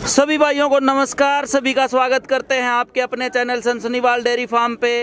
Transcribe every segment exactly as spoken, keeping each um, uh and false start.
सभी भाइयों को नमस्कार, सभी का स्वागत करते हैं आपके अपने चैनल सनसनीवाल डेयरी फार्म पे।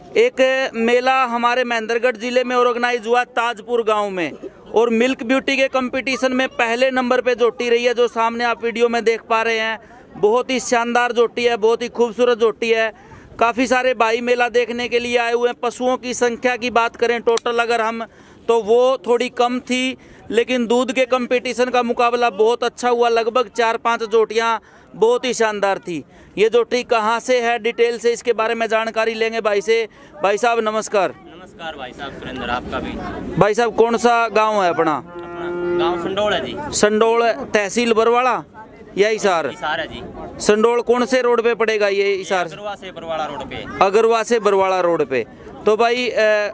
एक मेला हमारे महेंद्रगढ़ जिले में ऑर्गेनाइज हुआ ताजपुर गांव में, और मिल्क ब्यूटी के कंपटीशन में पहले नंबर पे जोटी रही है, जो सामने आप वीडियो में देख पा रहे हैं। बहुत ही शानदार जोटी है, बहुत ही खूबसूरत जोटी है। काफ़ी सारे भाई मेला देखने के लिए आए हुए हैं। पशुओं की संख्या की बात करें टोटल अगर हम, तो वो थोड़ी कम थी, लेकिन दूध के कंपटीशन का मुकाबला बहुत अच्छा हुआ। लगभग चार पांच जोटियां बहुत ही शानदार थी। ये जोटी कहाँ से है, डिटेल से इसके बारे में जानकारी लेंगे भाई से। भाई साहब नमस्कार। नमस्कार भाई साहब, सुरेंद्र आपका भी। भाई साहब कौन सा गांव है अपना? अपना गांव संडोल है जी। संडोल तहसील बरवाड़ा या हिसार? हिसार है जी। संडोल कौन से रोड पे पड़ेगा ये? हिसार अगरवा से बरवाड़ा रोड पे। अगरवा से बरवाड़ा रोड पे। तो भाई आ,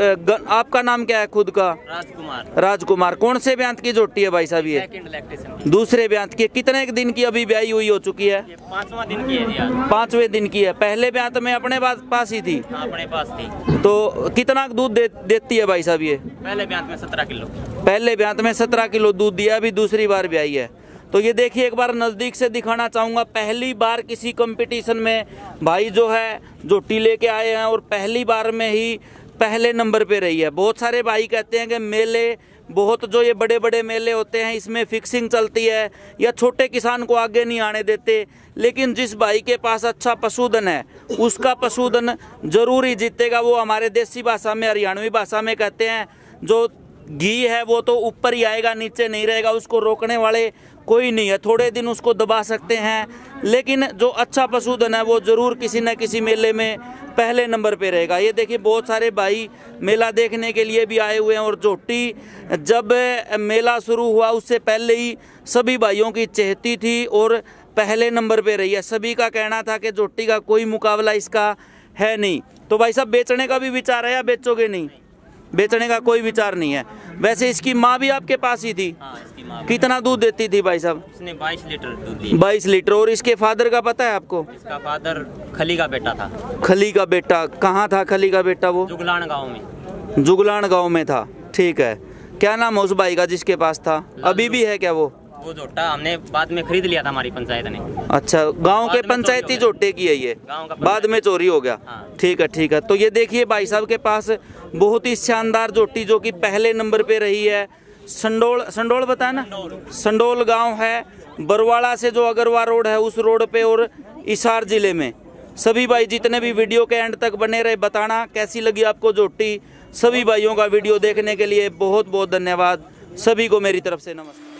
आपका नाम क्या है खुद का? राजकुमार। राजकुमार। कौन से ब्यांत की जोटी है भाई साहब ये? दूसरे ब्यांत की। कितने एक दिन की अभी ब्याई हुई हो चुकी है? पांचवा दिन की है जी आज। पांचवें दिन की है। पहले ब्यांत में अपने पास ही थी? हाँ, अपने पास थी। तो कितना दूध दे, देती है भाई साहब ये? पहले ब्यांत में सत्रह किलो। पहले ब्यांत में सत्रह किलो दूध दिया, अभी दूसरी बार ब्याई है। तो ये देखिए, एक बार नज़दीक से दिखाना चाहूँगा। पहली बार किसी कंपटीशन में भाई जो है जोटी लेके आए हैं, और पहली बार में ही पहले नंबर पे रही है। बहुत सारे भाई कहते हैं कि मेले बहुत, जो ये बड़े बड़े मेले होते हैं इसमें फिक्सिंग चलती है या छोटे किसान को आगे नहीं आने देते, लेकिन जिस भाई के पास अच्छा पशुधन है उसका पशुधन जरूर ही जीतेगा। वो हमारे देसी भाषा में, हरियाणवी भाषा में कहते हैं, जो घी है वो तो ऊपर ही आएगा, नीचे नहीं रहेगा। उसको रोकने वाले कोई नहीं है। थोड़े दिन उसको दबा सकते हैं, लेकिन जो अच्छा पशुधन है वो जरूर किसी न किसी मेले में पहले नंबर पे रहेगा। ये देखिए, बहुत सारे भाई मेला देखने के लिए भी आए हुए हैं, और जोटी जब मेला शुरू हुआ उससे पहले ही सभी भाइयों की चहेती थी और पहले नंबर पे रही है। सभी का कहना था कि जोटी का कोई मुकाबला इसका है नहीं। तो भाई साहब बेचने का भी विचार है या बेचोगे नहीं? बेचने का कोई विचार नहीं है। वैसे इसकी माँ भी आपके पास ही थी? हाँ, इसकी माँ। कितना दूध देती थी भाई साहब? इसने बाईस लीटर दूध दिया। बाईस लीटर। और इसके फादर का पता है आपको? इसका फादर खली का बेटा था। खली का बेटा? कहाँ था खली का बेटा वो? जुगलान गांव में। जुगलान गांव में था। ठीक है। क्या नाम है उस भाई का जिसके पास था? अभी भी है क्या वो? वो जोटा हमने बाद में खरीद लिया था हमारी पंचायत ने। अच्छा, गांव के पंचायती जोटे की है ये? बाद में चोरी हो गया। हाँ। ठीक है ठीक है। तो ये देखिए, भाई साहब के पास बहुत ही शानदार जोटी जो कि पहले नंबर पे रही है। संडोल, संडोल बताया ना? संडोल गांव है, बरवाड़ा से जो अगरवा रोड है उस रोड पे, और हिसार जिले में। सभी भाई जितने भी वीडियो के एंड तक बने रहे, बताना कैसी लगी आपको जोटी। सभी भाइयों का वीडियो देखने के लिए बहुत बहुत धन्यवाद। सभी को मेरी तरफ से नमस्कार।